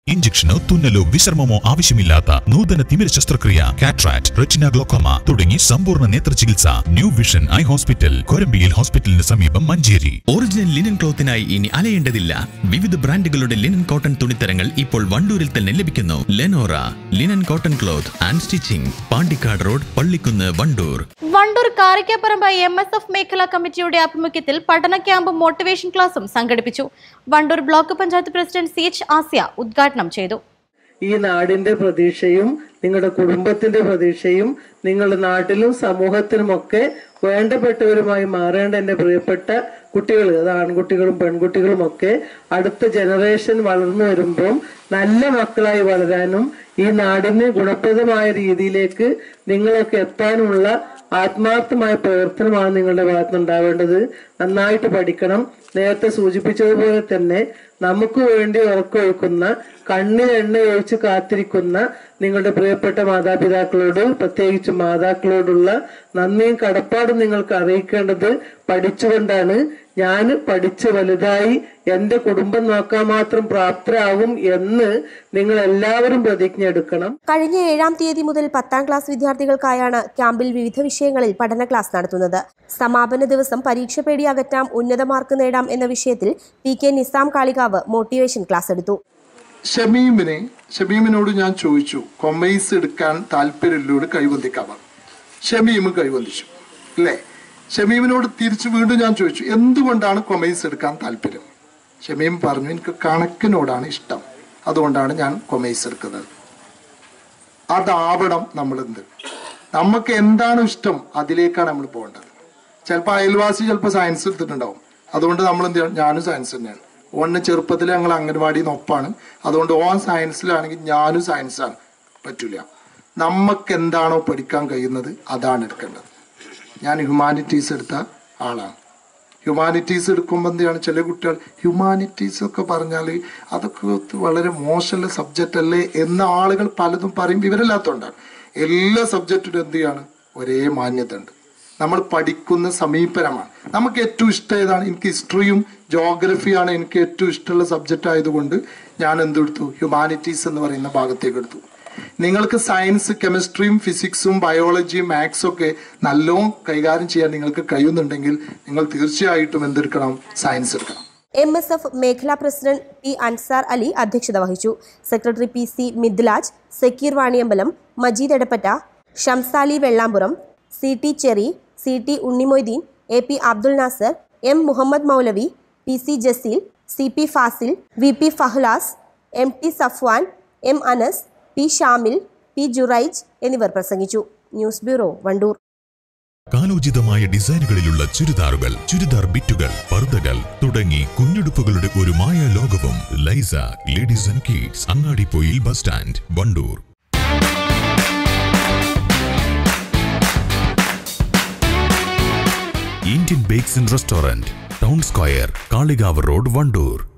ഇഞ്ചക്ഷനോ തുന്നലോ വിശ്രമമോ ആവശ്യമില്ലാത്ത നൂതന തിമിര ശസ്ത്രക്രിയ, കാട്രാക്ട്, റെറ്റിന ഗ്ലോക്കോമ തുടങ്ങി സമ്പൂർണ്ണ നേത്ര ചികിത്സ ന്യൂ വിഷൻ ഐ ഹോസ്പിറ്റൽ, കൊരമ്പിയിൽ ഹോസ്പിറ്റലിന് സമീപം, മഞ്ചേരി. ഒറിജിനൽ ലിനൻ ക്ലോത്തിനായി ഇനി അലയേണ്ടതില്ല. വിവിധ ബ്രാൻഡുകളുടെ ലിനൻ കോട്ടൺ തുണിത്തരങ്ങൾ ഇപ്പോൾ വണ്ടൂരിൽ തന്നെ ലഭിക്കുന്നു. Lenora linen cotton cloth and stitching, Pandikkad road, Pallikkunnu, Wandoor. Wandoor Karikkaparamba MSF മേഖലാ കമ്മിറ്റിയുടെ ആഭിമുഖ്യത്തിൽ പഠന ക്യാമ്പും മോട്ടിവേഷൻ ക്ലാസും സംഘടിപ്പിച്ചു. Wandoor block panchayat president CH Asiya ഉദ്ഘാടനം ചെയ്തു. ഈ നാടിന്റെ പ്രതീക്ഷയും നിങ്ങളുടെ കുടുംബത്തിന്റെ പ്രതീക്ഷയും നിങ്ങളുടെ നാട്ടിലും സമൂഹത്തിനുമൊക്കെ വേണ്ടപ്പെട്ടവരുമായി മാറേണ്ട എൻ്റെ പ്രിയപ്പെട്ട കുട്ടികൾ, അത് ആൺകുട്ടികളും പെൺകുട്ടികളും ഒക്കെ അടുത്ത ജനറേഷൻ വളർന്നു വരുമ്പോൾ നല്ല മക്കളായി വളരാനും ഈ നാടിന് ഗുണപ്രദമായ രീതിയിലേക്ക് നിങ്ങളൊക്കെ എത്താനുമുള്ള ആത്മാർത്ഥമായ പ്രവർത്തനമാണ് നിങ്ങളുടെ ഭാഗത്തുനിന്നുണ്ടാവേണ്ടത്. നന്നായിട്ട് പഠിക്കണം. നേരത്തെ സൂചിപ്പിച്ചതുപോലെ തന്നെ നമുക്ക് വേണ്ടി ഉറക്കൊഴുക്കുന്ന, കണ്ണിൽ എണ്ണയൊഴിച്ച് കാത്തിരിക്കുന്ന നിങ്ങളുടെ പ്രിയപ്പെട്ട മാതാപിതാക്കളോട്, പ്രത്യേകിച്ച് മാതാക്കളോടുള്ള നന്ദിയും കടപ്പാടും നിങ്ങൾക്ക് അറിയിക്കേണ്ടത് പഠിച്ചുകൊണ്ടാണ്. ഞാൻ പഠിച്ച് വലുതായി എന്റെ കുടുംബം നോക്കാൻ മാത്രം പ്രാപ്തരാകും എന്ന് നിങ്ങൾ എല്ലാവരും പ്രതിജ്ഞ എടുക്കണം. കഴിഞ്ഞ 7-ാം തീയതി മുതൽ 10ാം ക്ലാസ് വിദ്യാർത്ഥികൾക്കായാണ് ക്യാമ്പിൽ വിവിധ വിഷയങ്ങളിൽ പഠന ക്ലാസ് നടത്തുന്നത്. സമാപന ദിവസം പരീക്ഷ പേടി അകറ്റാം, ഉന്നത മാർക്ക് നേടാം എന്ന വിഷയത്തിൽ PK Nizam Kalikavu motivation class എടുത്തു. ഷമീമിനോട് ഞാൻ ചോദിച്ചു, കൊമേഴ്സ് എടുക്കാൻ താല്പര്യമില്ലോട് കൈവന്തിക്കാൻ. ഷമീം കൈവന്തിച്ചു അല്ലേ? ഷമീമിനോട് തിരിച്ചു വീണ്ടും ഞാൻ ചോദിച്ചു, എന്തുകൊണ്ടാണ് കൊമേഴ്സ് എടുക്കാൻ താല്പര്യം? ഷമീം പറഞ്ഞു, എനിക്ക് കണക്കിനോടാണ് ഇഷ്ടം, അതുകൊണ്ടാണ് ഞാൻ കൊമേഴ്സ് എടുക്കുന്നത്. അതാവണം നമ്മളെന്ത്, നമുക്ക് എന്താണ് ഇഷ്ടം അതിലേക്കാണ് നമ്മൾ പോകേണ്ടത്. ചിലപ്പോൾ അയൽവാസി ചിലപ്പോൾ സയൻസ് എടുത്തിട്ടുണ്ടാവും, അതുകൊണ്ട് നമ്മൾ എന്ത് ചെയ്യണം? ഞാനും സയൻസ് തന്നെയാണ്. ഓന് ചെറുപ്പത്തിൽ ഞങ്ങൾ അംഗൻവാടി നൊപ്പാണ്, അതുകൊണ്ട് ഓൻ സയൻസിലാണെങ്കിൽ ഞാനും സയൻസാണ്. പറ്റൂല. നമുക്ക് എന്താണോ പഠിക്കാൻ കഴിയുന്നത് അതാണ് എടുക്കേണ്ടത്. ഞാൻ ഹ്യൂമാനിറ്റീസ് എടുത്ത ആളാണ്. ഹ്യൂമാനിറ്റീസ് എടുക്കുമ്പോൾ എന്താണ്, ചില കുട്ടികൾ ഹ്യൂമാനിറ്റീസ് ഒക്കെ പറഞ്ഞാൽ അതൊക്കെ വളരെ മോശമുള്ള സബ്ജക്റ്റ് അല്ലേ എന്ന ആളുകൾ പലതും പറയും, വിവരമില്ലാത്തതുകൊണ്ടാണ്. എല്ലാ സബ്ജക്റ്റിനും എന്ത് ചെയ്യാണ്? ഒരേ മാന്യത ഉണ്ട്. നമ്മൾ പഠിക്കുന്ന സമീപനമാണ്. നമുക്ക് ഏറ്റവും ഇഷ്ടം ഏതാണ്? എനിക്ക് ഹിസ്റ്ററിയും ജോഗ്രഫിയാണ് എനിക്ക് ഏറ്റവും ഇഷ്ടമുള്ള സബ്ജക്റ്റ് ആയതുകൊണ്ട് ഞാൻ എന്തെടുത്തു? ഹ്യൂമാനിറ്റീസ് എന്ന് പറയുന്ന ഭാഗത്തേക്ക് എടുത്തു. നിങ്ങൾക്ക് സയൻസ്, കെമിസ്ട്രിയും ഫിസിക്സും ബയോളജിയും മാത്സും ഒക്കെ നല്ലോണം കൈകാര്യം ചെയ്യാൻ നിങ്ങൾക്ക് കഴിയുന്നുണ്ടെങ്കിൽ നിങ്ങൾ തീർച്ചയായിട്ടും എന്തെടുക്കണം? സയൻസ് എടുക്കണം. MSF മേഖലാ പ്രസിഡന്റ് P അൻസാർ അലി അധ്യക്ഷത വഹിച്ചു. Secretary PC Midlaj, Sakkeer Vaniyambalam, Majeed Edappatta, Shamsali Vellampuram, CT Cherry, CT Unnimoideen, AP Abdul Nasar, M Muhammad Moulavi, PC Jaseel, CP Fasil, VP Fahlas, MT Safwan, M Anas, P Shamil, P Juraij എന്നിവർ പ്രസംഗിച്ചു. News bureau, Wandoor. കാലോചിതമായ ഡിസൈനുകളിലുള്ള ചുരിദാറുകൾ, ചുരിദാർ ബിറ്റുകൾ, പർദ്ദകൾ തുടങ്ങി കുഞ്ഞുടുപ്പുകളുടെ ഒരു മായ ലോകവും. ലൈസ ladies and kids, Angadippoyil bus stand, Wandoor. Indian bakes and restaurant, town square, Kalikavu road, Wandoor.